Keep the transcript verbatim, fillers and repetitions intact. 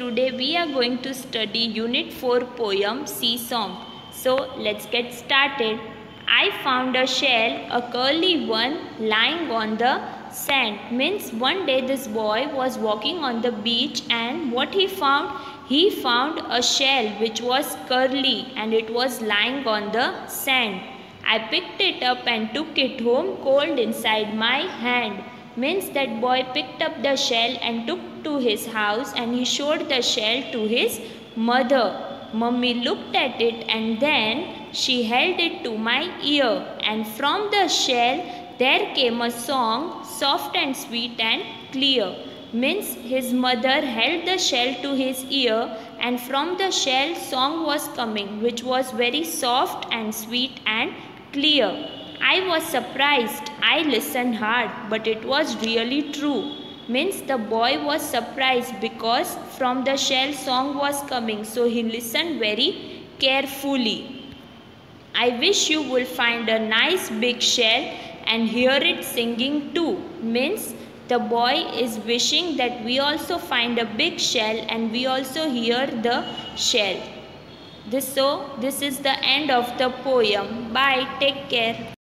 today we are going to study Unit four poem Sea Song. So let's get started. I found a shell, a curly one, lying on the sand. Means one day this boy was walking on the beach, and what he found? He found a shell which was curly and it was lying on the sand. I picked it up and took it home cold inside my hand. Means that boy picked up the shell and took to his house, and he showed the shell to his mother. Mummy looked at it and then she held it to my ear, and from the shell there came a song, soft and sweet and clear. Means his mother held the shell to his ear, and from the shell song was coming, which was very soft and sweet and clear. I was surprised. I listened hard, but it was really true. Means the boy was surprised because from the shell song was coming, so he listened very carefully. I wish you will find a nice big shell and hear it singing too. Means the boy is wishing that we also find a big shell and we also hear the shell. This so this is the end of the poem. Bye. Take care.